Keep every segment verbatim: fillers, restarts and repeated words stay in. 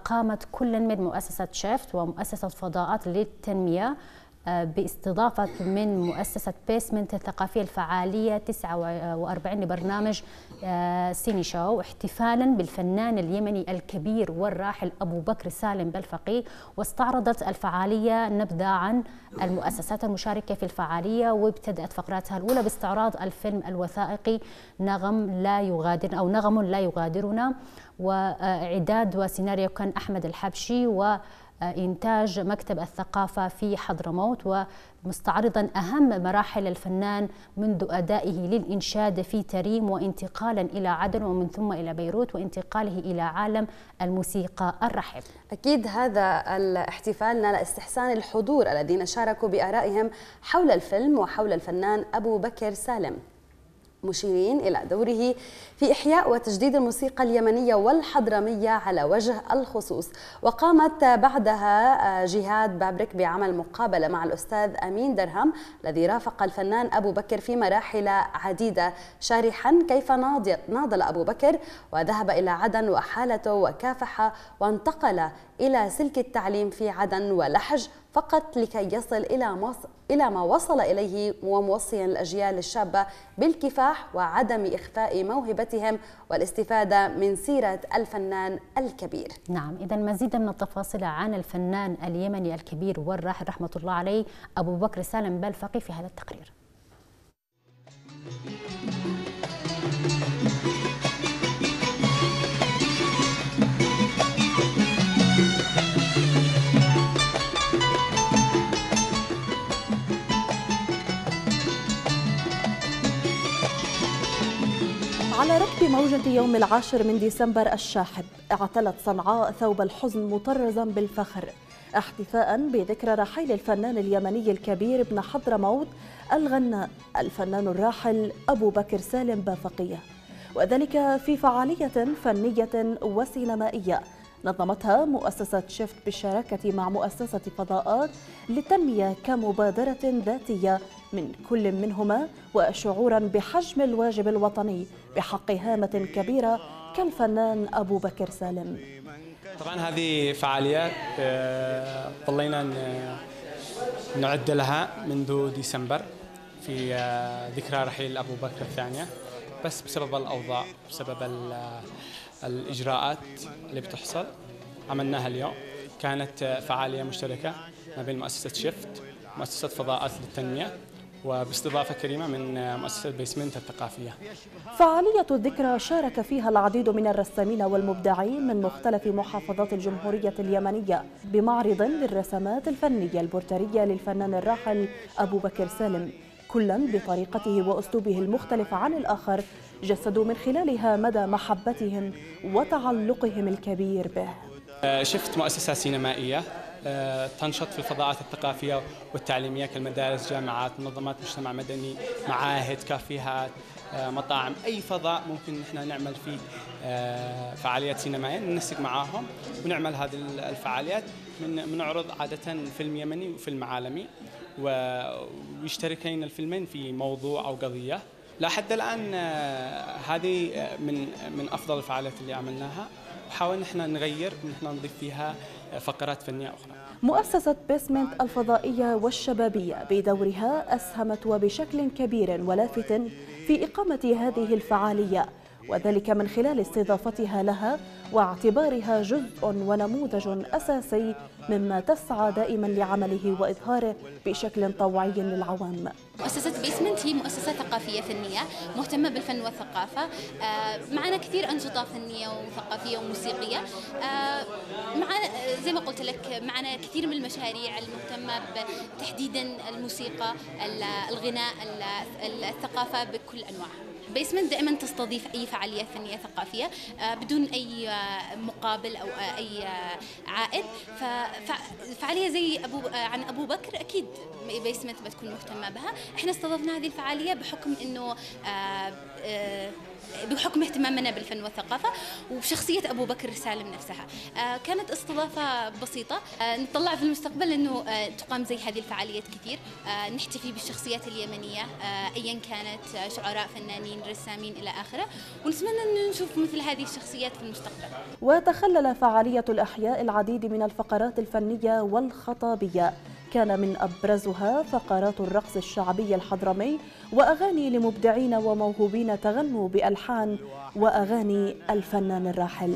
قامت كل من مؤسسة شيفت ومؤسسة فضاءات للتنمية باستضافة من مؤسسة بيسمنت الثقافية الفعالية تسعة وأربعين لبرنامج سيني شو، احتفالا بالفنان اليمني الكبير والراحل أبو بكر سالم بلفقي. واستعرضت الفعالية نبذة عن المؤسسات المشاركة في الفعالية، وابتدأت فقراتها الأولى باستعراض الفيلم الوثائقي نغم لا يغادر أو نغم لا يغادرنا، وإعداد وسيناريو كان أحمد الحبشي، و إنتاج مكتب الثقافة في حضرموت، ومستعرضا أهم مراحل الفنان منذ أدائه للإنشاد في تريم وانتقالا إلى عدن ومن ثم إلى بيروت وانتقاله إلى عالم الموسيقى الرحب. أكيد هذا الاحتفال نال استحسان الحضور الذين شاركوا بآرائهم حول الفيلم وحول الفنان أبو بكر سالم، مشيرين إلى دوره في إحياء وتجديد الموسيقى اليمنية والحضرمية على وجه الخصوص. وقامت بعدها جهاد بابرك بعمل مقابلة مع الأستاذ أمين درهم الذي رافق الفنان أبو بكر في مراحل عديدة، شارحا كيف ناضل أبو بكر وذهب إلى عدن وحالته وكافح وانتقل إلى سلك التعليم في عدن ولحج فقط لكي يصل إلى إلى ما وصل إليه، وموصيا الأجيال الشابة بالكفاح وعدم إخفاء موهبتهم والاستفادة من سيرة الفنان الكبير. نعم، إذا مزيدا من التفاصيل عن الفنان اليمني الكبير والراحل رحمة الله عليه أبو بكر سالم بلفقي في هذا التقرير. على ركب موجة يوم العاشر من ديسمبر الشاحب، اعتلت صنعاء ثوب الحزن مطرزا بالفخر احتفاء بذكرى رحيل الفنان اليمني الكبير ابن حضرموت الغناء الفنان الراحل أبو بكر سالم بلفقي، وذلك في فعالية فنية وسينمائية نظمتها مؤسسة شيفت بالشراكة مع مؤسسة فضاءات للتنمية كمبادرة ذاتية من كل منهما، وشعورا بحجم الواجب الوطني بحق هامة كبيرة كالفنان أبو بكر سالم. طبعا هذه فعاليات ظلينا نعد لها منذ ديسمبر في ذكرى رحيل أبو بكر الثانية، بس بسبب الأوضاع بسبب الإجراءات اللي بتحصل عملناها اليوم. كانت فعالية مشتركة ما بين مؤسسة شيفت ومؤسسة فضاءات للتنمية وباستضافة كريمة من مؤسسة بيسمنت الثقافية. فعالية الذكرى شارك فيها العديد من الرسامين والمبدعين من مختلف محافظات الجمهورية اليمنية بمعرض للرسمات الفنية البورترية للفنان الراحل أبو بكر سالم، كلا بطريقته وأسلوبه المختلف عن الآخر جسدوا من خلالها مدى محبتهم وتعلقهم الكبير به. شفت مؤسسة سينمائية تنشط في الفضاءات الثقافية والتعليمية كالمدارس، جامعات، منظمات مجتمع مدني، معاهد، كافيهات، مطاعم، أي فضاء ممكن نحن نعمل فيه فعاليات سينمائية ننسق معاهم ونعمل هذه الفعاليات. من بنعرض عادة فيلم يمني وفيلم عالمي، ويشتركين الفيلمين في موضوع أو قضية. لحد الآن هذه من من أفضل الفعاليات اللي عملناها، وحاولنا احنا نغير نحن نضيف فيها فقرات فنية أخرى. مؤسسة بيسمنت الفضائية والشبابية بدورها أسهمت وبشكل كبير ولافت في إقامة هذه الفعالية، وذلك من خلال استضافتها لها واعتبارها جزء ونموذج أساسي مما تسعى دائما لعمله وإظهاره بشكل طوعي للعوام. مؤسسة بيسمنت هي مؤسسة ثقافية فنية مهتمة بالفن والثقافة، معنا كثير أنشطة فنية وثقافية وموسيقية، معنا زي ما قلت لك معنا كثير من المشاريع المهتمة تحديدا الموسيقى، الغناء، الثقافة بكل أنواعها. بيسمنت دائما تستضيف أي فعاليات فنية ثقافية بدون أي مقابل أو أي عائد، ففعالية زي أبو عن أبو بكر أكيد بيسمنت بتكون مهتمة بها. احنا استضفنا هذه الفعالية بحكم أنه بحكم اهتمامنا بالفن والثقافة وبشخصية أبو بكر سالم نفسها. كانت استضافة بسيطة، نطلع في المستقبل أنه تقام زي هذه الفعاليات كثير، نحتفي بالشخصيات اليمنية أيا كانت، شعراء، فنانين، رسامين إلى آخره، ونتمنى أن نشوف مثل هذه الشخصيات في المستقبل. وتخلل فعالية الأحياء العديد من الفقرات الفنية والخطابية، كان من أبرزها فقرات الرقص الشعبي الحضرمي وأغاني لمبدعين وموهوبين تغنوا بألحان وأغاني الفنان الراحل.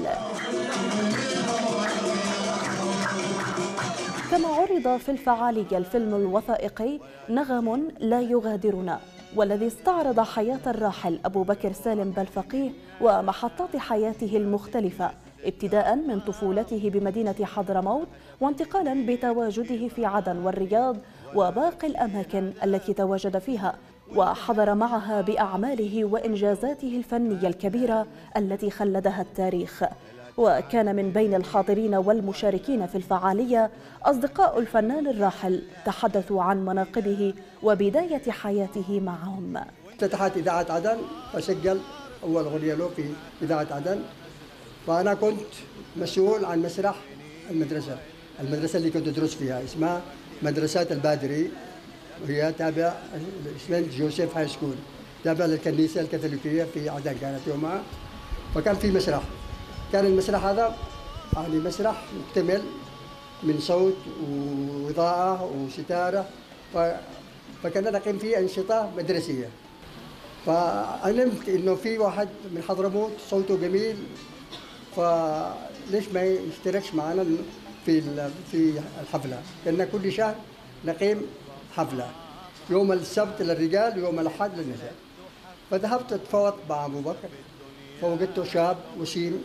كما عرض في الفعالية الفيلم الوثائقي نغم لا يغادرنا، والذي استعرض حياة الراحل أبو بكر سالم بالفقيه ومحطات حياته المختلفة، ابتداء من طفولته بمدينة حضرموت وانتقالا بتواجده في عدن والرياض وباقي الأماكن التي تواجد فيها، وحضر معها بأعماله وإنجازاته الفنية الكبيرة التي خلدها التاريخ. وكان من بين الحاضرين والمشاركين في الفعالية أصدقاء الفنان الراحل تحدثوا عن مناقبه وبداية حياته معهم. افتتحت إذاعة عدن وسجل أول أغنية له في إذاعة عدن، فأنا كنت مسؤول عن مسرح المدرسة المدرسة اللي كنت أدرس فيها، اسمها مدرسة البادري، وهي تابعة سنت جوزيف هاي سكول، تابعة للكنيسة الكاثوليكية في عدن كانت يومها. فكان في مسرح، كان المسرح هذا يعني مسرح مكتمل من صوت وإضاءة وستارة، فكنا نقيم فيه أنشطة مدرسية. فعلمت إنه في واحد من حضرموت صوته جميل، فليش ما يشتركش معنا في في الحفلة؟ كنا كل شهر نقيم حفلة، يوم السبت للرجال ويوم الأحد للنساء. فذهبت أتفاوض مع أبو بكر، فوجدته شاب وسيم،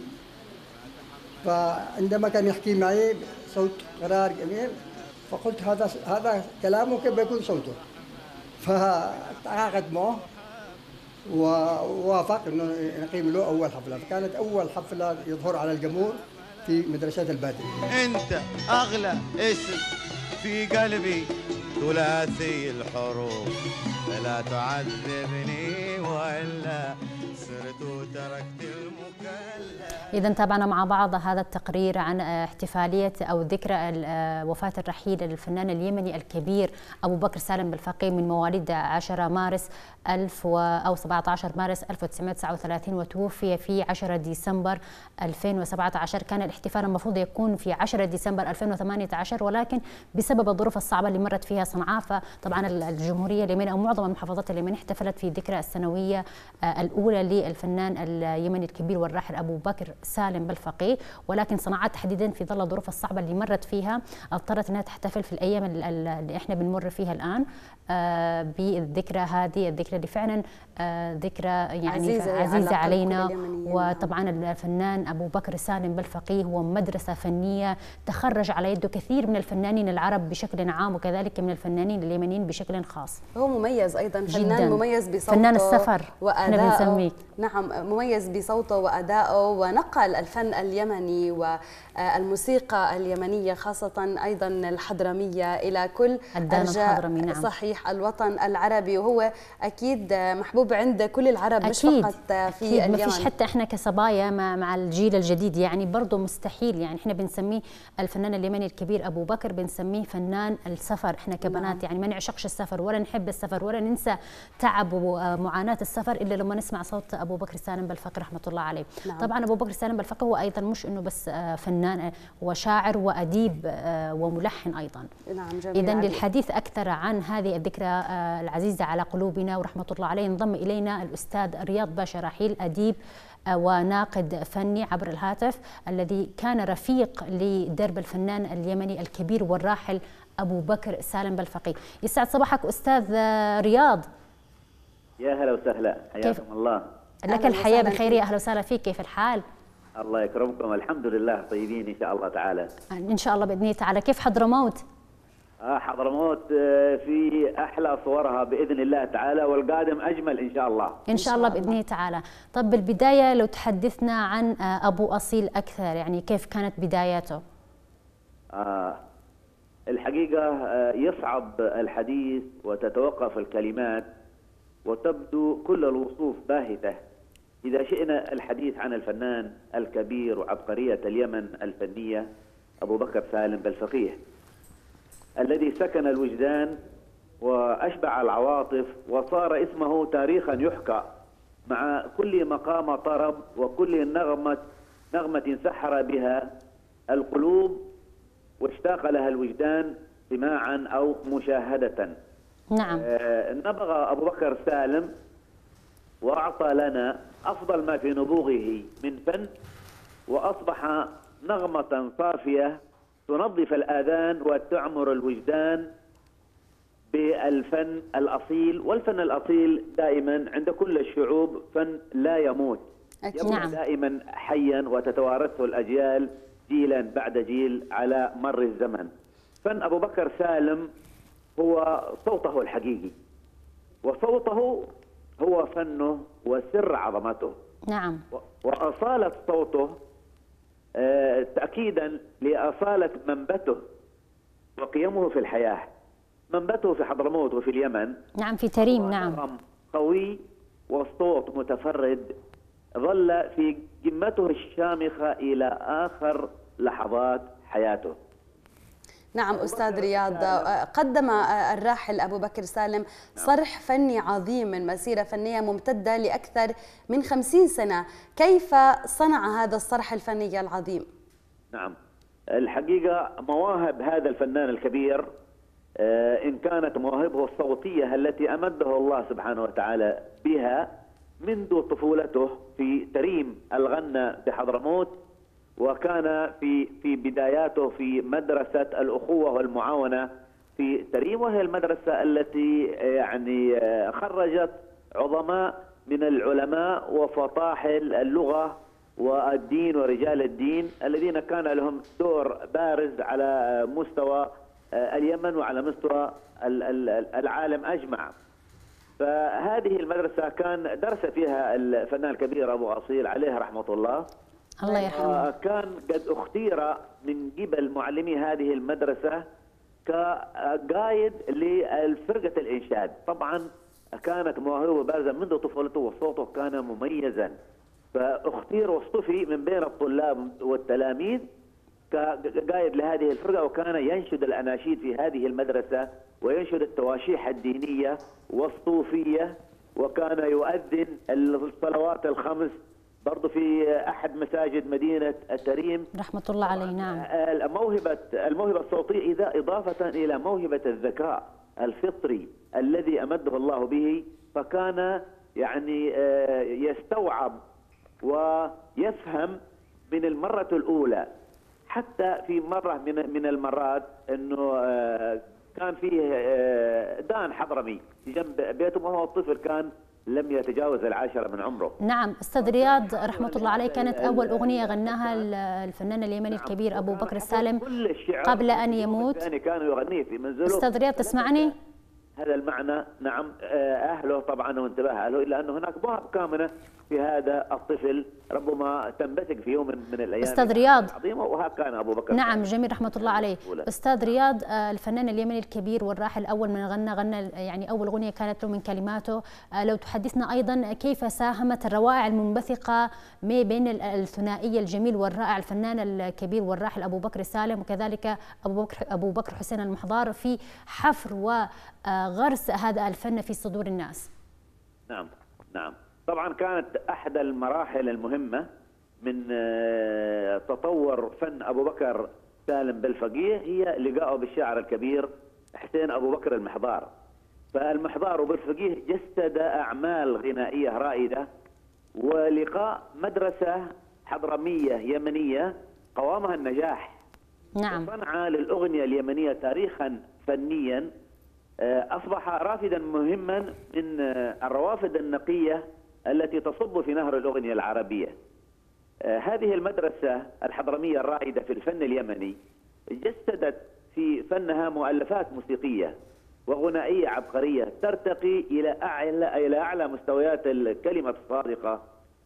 فعندما كان يحكي معي صوت قرار جميل، فقلت هذا هذا كلامه كيف بيكون صوته؟ فتعاقد معه ووافق انه نقيم له اول حفله، فكانت اول حفله يظهر على الجمهور في مدرسه البادري. انت اغلى اسم في قلبي، ثلاثي الحروف، فلا تعذبني والا صرت وتركت المكلف. إذا تابعنا مع بعض هذا التقرير عن احتفالية أو ذكرى وفاة الرحيل الفنان اليمني الكبير أبو بكر سالم بالفقيه من مواليد عشرة مارس ألف أو سبعة عشر مارس ألف وتسعمائة وتسعة وثلاثين، وتوفي في عشرة ديسمبر ألفين وسبعة عشر. كان الاحتفال المفروض يكون في عشرة ديسمبر ألفين وثمانية عشر، ولكن بسبب الظروف الصعبة اللي مرت فيها صنعاء، فطبعا الجمهورية اليمنية أو معظم المحافظات اليمنية احتفلت في ذكرى السنوية الأولى للفنان اليمني الكبير والراحل أبو بكر سالم بالفقيه. ولكن صنعاء تحديدا في ظل الظروف الصعبة اللي مرت فيها اضطرت انها تحتفل في الايام اللي احنا بنمر فيها الان بالذكرى هذه، الذكرى اللي فعلا ذكرى يعني عزيزة, عزيزة علينا. وطبعا الفنان ابو بكر سالم بالفقيه هو مدرسة فنية تخرج على يده كثير من الفنانين العرب بشكل عام، وكذلك من الفنانين اليمنيين بشكل خاص. هو مميز ايضا، فنان جداً. مميز بصوته، فنان السفر وادائه. نعم، مميز بصوته وادائه، ونقل الفن اليمني والموسيقى اليمنية خاصة أيضا الحضرمية إلى كل أرجاء نعم. صحيح الوطن العربي، وهو أكيد محبوب عند كل العرب، مش فقط في أكيد اليمن. ما فيش حتى إحنا كصبايا مع الجيل الجديد يعني برضه مستحيل، يعني إحنا بنسميه الفنان اليمني الكبير أبو بكر بنسميه فنان السفر. إحنا كبنات نعم. يعني ما نعشقش السفر ولا نحب السفر ولا ننسى تعب ومعاناة السفر إلا لما نسمع صوت أبو بكر سالم بالفقيه رحمة الله عليه. نعم. طبعا أبو بكر سالم بالفقيه هو أيضا مش إنه بس فنان، وشاعر وأديب وملحن أيضا. نعم. إذا للحديث أكثر عن هذه الذكرى العزيزة على قلوبنا ورحمة الله عليه انضم إلينا الأستاذ رياض باشا رحيل، أديب وناقد فني عبر الهاتف، الذي كان رفيق لدرب الفنان اليمني الكبير والراحل أبو بكر سالم بالفقيه. يسعد صباحك أستاذ رياض. يا هلا وسهلا، حياكم الله. لك الحياة بخير، أهلا وسهلا فيك، كيف الحال؟ الله يكرمكم، الحمد لله طيبين إن شاء الله تعالى. إن شاء الله بإذن الله تعالى. كيف حضرموت؟ آه حضرموت في أحلى صورها بإذن الله تعالى، والقادم أجمل إن شاء الله. إن شاء الله بإذن الله تعالى. طب بالبداية لو تحدثنا عن أبو أصيل أكثر، يعني كيف كانت بداياته؟ آه الحقيقة يصعب الحديث وتتوقف الكلمات وتبدو كل الوصوف باهتة إذا شئنا الحديث عن الفنان الكبير وعبقرية اليمن الفنية أبو بكر سالم بالفقيه، الذي سكن الوجدان وأشبع العواطف وصار اسمه تاريخا يحكى، مع كل مقام طرب وكل نغمة نغمة سحر بها القلوب واشتاق لها الوجدان سماعا أو مشاهدة. نعم. آه نبغى أبو بكر سالم وأعطى لنا أفضل ما في نبوغه من فن، وأصبح نغمة صافية تنظف الآذان وتعمر الوجدان بالفن الأصيل. والفن الأصيل دائما عند كل الشعوب فن لا يموت، يبقى نعم. دائما حيا وتتوارثه الأجيال جيلا بعد جيل على مر الزمن. فن أبو بكر سالم هو صوته الحقيقي، وصوته هو فنه وسر عظمته. نعم. وأصالة صوته آه تأكيدا لأصالة منبته وقيمه في الحياة. منبته في حضرموت وفي اليمن. نعم في تريم. نعم. قوي وصوت متفرد ظل في قمته الشامخة إلى آخر لحظات حياته. نعم أستاذ رياض، قدم الراحل أبو بكر سالم صرح فني عظيم من مسيرة فنية ممتدة لأكثر من خمسين سنة. كيف صنع هذا الصرح الفني العظيم؟ نعم، الحقيقة مواهب هذا الفنان الكبير إن كانت مواهبه الصوتية التي أمده الله سبحانه وتعالى بها منذ طفولته في تريم الغنى بحضرموت، وكان في في بداياته في مدرسة الأخوة والمعاونة في تريم، وهي المدرسة التي يعني خرجت عظماء من العلماء وفطاحل اللغة والدين ورجال الدين الذين كان لهم دور بارز على مستوى اليمن وعلى مستوى العالم أجمع. فهذه المدرسة كان درس فيها الفنان الكبير أبو أصيل عليه رحمة الله. الله يرحمه. كان قد اختير من قبل معلمي هذه المدرسة كقائد لفرقة الإنشاد. طبعا كانت مواهبه بارزة منذ طفولته وصوته كان مميزا، فاختير واصطفي من بين الطلاب والتلاميذ كقائد لهذه الفرقة، وكان ينشد الأناشيد في هذه المدرسة وينشد التواشيح الدينية والصوفية، وكان يؤذن الصلوات الخمس برضه في أحد مساجد مدينة التريم رحمة الله عليه. نعم. الموهبة الموهبة الصوتية إذا إضافة إلى موهبة الذكاء الفطري الذي أمده الله به، فكان يعني يستوعب ويفهم من المرة الأولى. حتى في مرة من من المرات أنه كان فيه دان حضرمي جنب بيته وهو الطفل كان لم يتجاوز العاشرة من عمره. نعم أستاذ رياض رحمة الله عليه، كانت أول أغنية غناها الفنان اليمني الكبير أبو بكر السالم قبل أن يموت. كانوا يغنيه في منزله. أستاذ رياض تسمعني؟ هذا المعنى. نعم أهله طبعا وانتباه أهله، إلا أنه هناك مواهب كامنة في هذا الطفل ربما تنبثق في يوم من الأيام. أستاذ رياض عظيمة، وهكذا كان أبو بكر. نعم جميل رحمة الله عليه. أستاذ رياض الفنان اليمني الكبير والراحل أول من غنى غنى يعني أول أغنية كانت له من كلماته. لو تحدثنا أيضا كيف ساهمت الروائع المنبثقة ما بين الثنائي الجميل والرائع الفنان الكبير والراحل أبو بكر سالم وكذلك أبو بكر أبو بكر حسين المحضار في حفر وغرس هذا الفن في صدور الناس. نعم نعم طبعا كانت أحد المراحل المهمة من تطور فن أبو بكر سالم بالفقيه هي لقائه بالشاعر الكبير حسين أبو بكر المحضار. فالمحضار وبالفقيه جسد أعمال غنائية رائدة، ولقاء مدرسة حضرمية يمنية قوامها النجاح. نعم. صنع للأغنية اليمنية تاريخا فنيا أصبح رافدا مهما من الروافد النقية التي تصب في نهر الأغنية العربية. هذه المدرسة الحضرمية الرائدة في الفن اليمني جسدت في فنها مؤلفات موسيقية وغنائية عبقرية ترتقي إلى أعلى إلى أعلى مستويات الكلمة الصادقة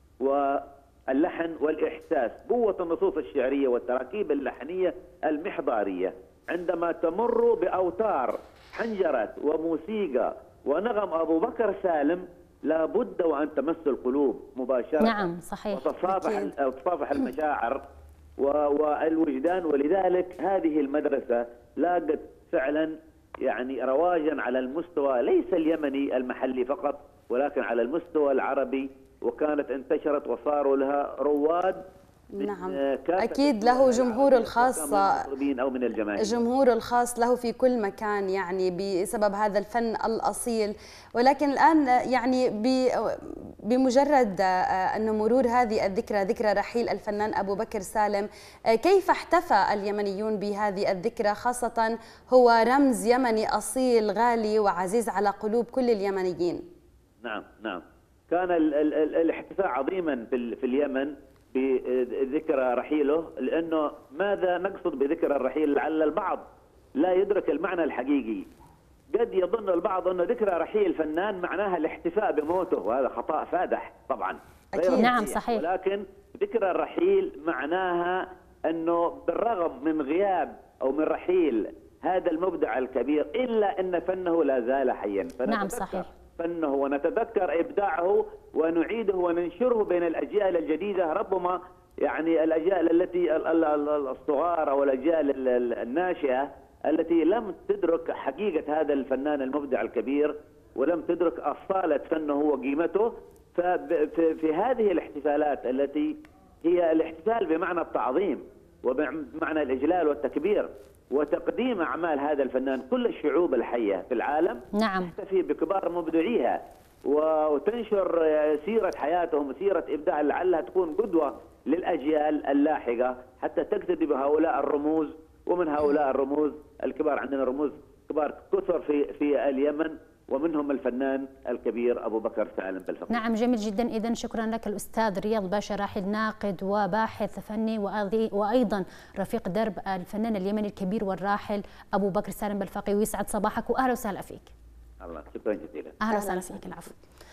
واللحن والإحساس، قوة النصوص الشعرية والتراكيب اللحنية المحضارية عندما تمر بأوتار حنجرة وموسيقى ونغم أبو بكر سالم لابد وأن تمس القلوب مباشرة. نعم صحيح. وتصافح تصافح المشاعر والوجدان، ولذلك هذه المدرسة لاقت فعلا يعني رواجا على المستوى ليس اليمني المحلي فقط، ولكن على المستوى العربي، وكانت انتشرت وصاروا لها رواد. نعم أكيد له جمهور الخاص، أو من الجماهير. جمهور الخاص له في كل مكان يعني بسبب هذا الفن الأصيل. ولكن الآن يعني بمجرد أن مرور هذه الذكرى، ذكرى رحيل الفنان أبو بكر سالم، كيف احتفى اليمنيون بهذه الذكرى، خاصة هو رمز يمني أصيل غالي وعزيز على قلوب كل اليمنيين؟ نعم نعم كان ال ال ال الاحتفاء عظيما في, في اليمن بذكرى رحيله، لأنه ماذا نقصد بذكرى الرحيل؟ لعل البعض لا يدرك المعنى الحقيقي. قد يظن البعض أنه ذكرى رحيل فنان معناها الاحتفاء بموته، وهذا خطأ فادح طبعا. أكيد. نعم صحيح. ولكن ذكرى الرحيل معناها أنه بالرغم من غياب أو من رحيل هذا المبدع الكبير، إلا أن فنه لا زال حيا. نعم صحيح. فنه ونتذكر إبداعه ونعيده وننشره بين الأجيال الجديدة، ربما يعني الأجيال التي الصغار أو الأجيال الناشئة التي لم تدرك حقيقة هذا الفنان المبدع الكبير ولم تدرك أصالة فنه وقيمته. ففي هذه الاحتفالات التي هي الاحتفال بمعنى التعظيم وبمعنى الإجلال والتكبير وتقديم أعمال هذا الفنان، كل الشعوب الحية في العالم نعم تحتفي بكبار مبدعيها وتنشر سيرة حياتهم وسيرة إبداع لعلها تكون قدوة للأجيال اللاحقة حتى تقتدي بهؤلاء الرموز. ومن هؤلاء الرموز الكبار، عندنا رموز كبار كثر في في اليمن، ومنهم الفنان الكبير أبو بكر سالم بالفقيه. نعم جميل جدا. إذن شكرا لك الأستاذ رياض باشا، راحل ناقد وباحث فني وأيضا رفيق درب الفنان اليمني الكبير والراحل أبو بكر سالم بالفقيه، ويسعد صباحك وأهلا وسهلا فيك. الله شكرا جزيلا. أهلا وسهلا فيك. العفو.